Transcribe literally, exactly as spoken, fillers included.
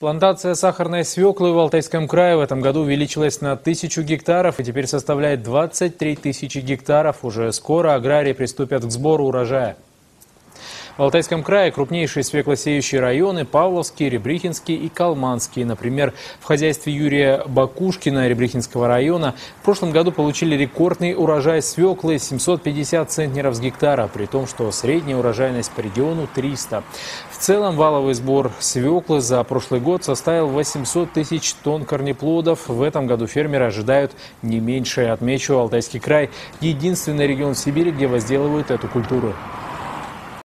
Плантация сахарной свеклы в Алтайском крае в этом году увеличилась на тысячу гектаров и теперь составляет двадцать три тысячи гектаров. Уже скоро аграрии приступят к сбору урожая. В Алтайском крае крупнейшие свеклосеющие районы – Павловский, Ребрихинский и Калманский. Например, в хозяйстве Юрия Бакушкина Ребрихинского района в прошлом году получили рекордный урожай свеклы – семьсот пятьдесят центнеров с гектара, при том, что средняя урожайность по региону – триста. В целом валовый сбор свеклы за прошлый год составил восемьсот тысяч тонн корнеплодов. В этом году фермеры ожидают не меньше. Отмечу, Алтайский край – единственный регион в Сибири, где возделывают эту культуру.